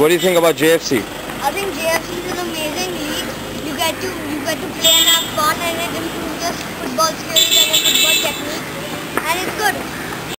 What do you think about JFC? I think JFC is an amazing league. You get to play and have fun, and it improves your football skills and your football technique, and it's good.